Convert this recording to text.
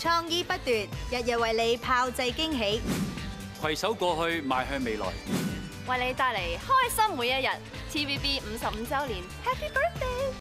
創意不斷，日日為你炮製驚喜。 攜手過去，邁向未來， 為你帶嚟開心每一日。TVB 55週年，Happy Birthday！